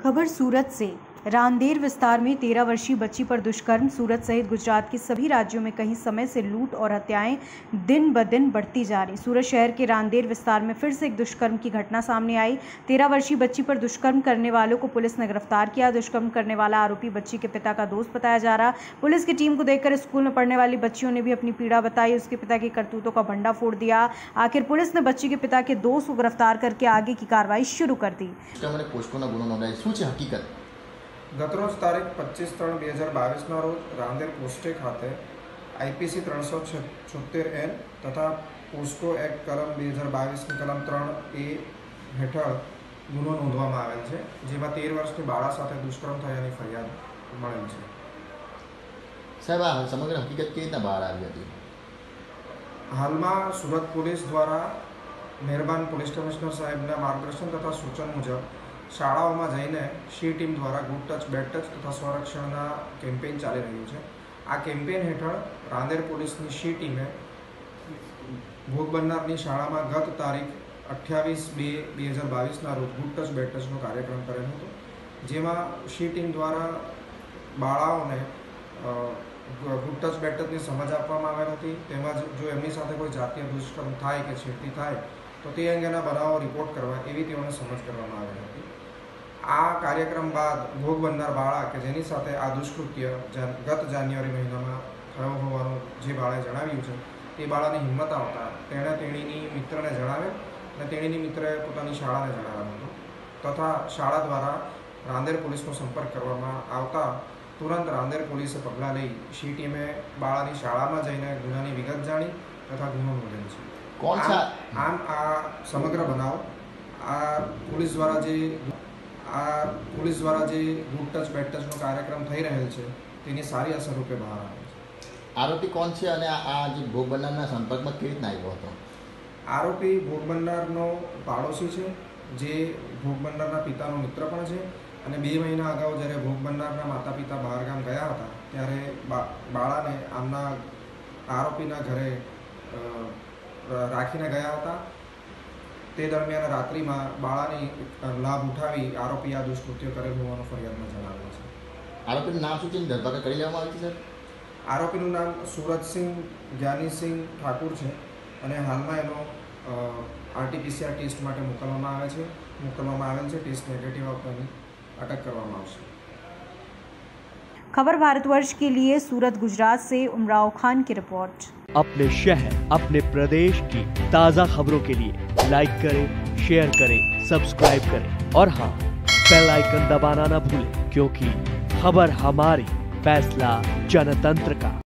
खबर सूरत से। रांदेर विस्तार में 13 वर्षीय बच्ची पर दुष्कर्म। सूरत सहित गुजरात के सभी राज्यों में कई समय से लूट और हत्याएं दिन ब दिन बढ़ती जा रही। सूरत शहर के रांदेर विस्तार में फिर से एक दुष्कर्म की घटना सामने आई। 13 वर्षीय बच्ची पर दुष्कर्म करने वालों को पुलिस ने गिरफ्तार किया। दुष्कर्म करने वाला आरोपी बच्ची के पिता का दोस्त बताया जा रहा। पुलिस की टीम को देखकर स्कूल में पढ़ने वाली बच्चियों ने भी अपनी पीड़ा बताई। उसके पिता की करतूतों का भंडा फोड़ दिया। आखिर पुलिस ने बच्ची के पिता के दोस्त को गिरफ्तार करके आगे की कार्रवाई शुरू कर दी। गतरोज तारीख 25/3/2022 रोज रांदेर पोस्टे खाते IPC 376N तथा पोस्को एक्ट कलम 2022 ની કલમ 3A હેઠળ ગુનો નોંધવામાં આવેલ છે, જેમાં 13 વર્ષની બાળા સાથે દુષ્કર્મ થયાની ફરિયાદ મળેલ છે। સાહેબ, આ સમગ્ર હકીકત કેવી રીતે બહાર આવી હતી? હાલમાં સુરત પોલીસ દ્વારા મહેરબાન પોલીસ કમિશનર સાહેબના માર્ગદર્શન તથા સૂચન મુજબ શાળાઓમાં જઈને શી ટીમ દ્વારા ગુડ ટચ બેડ ટચ તથા સ્વરક્ષણના કેમ્પેઇન ચાલી રહ્યું છે। આ કેમ્પેઇન હેઠળ રાંદેર પોલીસની શી ટીમે ભોગ બનનારની શાળામાં ગત તારીખ 28/2/2022ના રોજ ગુડ ટચ બેડ ટચનો કાર્યક્રમ કરેલો હતો, જેમાં શી ટીમ દ્વારા બાળાઓને ગુડ ટચ બેડ ટચની સમજ આપવામાં આવેલ હતી। તેમજ જો એમની સાથે કોઈ જાતીય દુષ્કર્મ થાય કે છેડતી થાય તો તે અંગેના બનાવો રિપોર્ટ કરવા એવી તેઓને સમજ કરવામાં આવેલ હતી। આ કાર્યક્રમ બાદ ભોગ બનનાર બાળા કે જેની સાથે આ દુષ્કૃત્ય ગત જાન્યુઆરી મહિનામાં થયો હોવાનું જે બાળાએ જણાવ્યું છે, તે બાળાની હિંમત આવતા તેણે તેણીની મિત્રને જણાવેલ અને તેણીની મિત્રએ પોતાની શાળાને જણાવેલ હતું તથા શાળા દ્વારા રાંદેર પોલીસનો સંપર્ક કરવામાં આવતા तुरंत रांदेर पोलीसे पगलां लई शी टीमे बाळानी शाळामां जईने गुनानी विगत जाणी तथा गुनो नोंधेल छे। कोण छे आम आ समग्र बनाव आ पुलिस द्वारा जे गुड टच बेड टचनो कार्यक्रम थई रहेल छे तेनी सारी असर रूपे बहार आवे छे। आरोपी कोण छे अने आ जे भोग बननारना संपर्कमां केवी रीतना आव्यो हतो? आरोपी भोग बननारनो पाड़ोशी छे, जे भोग बननारना पितानो मित्र पण छे અને 2 મહિના અગાઉ જ્યારે ભોગ બનનારના માતા પિતા બહારગામ ગયા હતા ત્યારે બાળાને આમના આરોપીના ઘરે રાખીને ગયા હતા। તે દરમિયાન રાત્રિમાં બાળાની લાભ ઉઠાવી આરોપી આ દુષ્કૃત્ય કરેલ હોવાનું ફરિયાદમાં જણાવેલ છે। આરોપીનું નામ શું છે? ધરપકડ કરી લેવામાં આવી છે? આરોપીનું નામ સુરતસિંહ જ્ઞાનીસિંહ ઠાકુર છે અને હાલમાં એનો RT-PCR ટેસ્ટ માટે મોકલવામાં આવેલ છે। ટેસ્ટ નેગેટિવ આપવાની अटक करवामा आवशे। खबर भारतवर्ष के लिए सूरत गुजरात से उमराव खान की रिपोर्ट। अपने शहर अपने प्रदेश की ताज़ा खबरों के लिए लाइक करें, शेयर करें, सब्सक्राइब करें और हाँ, बेल आइकन दबाना ना भूलें, क्योंकि खबर हमारी, फैसला जनतंत्र का।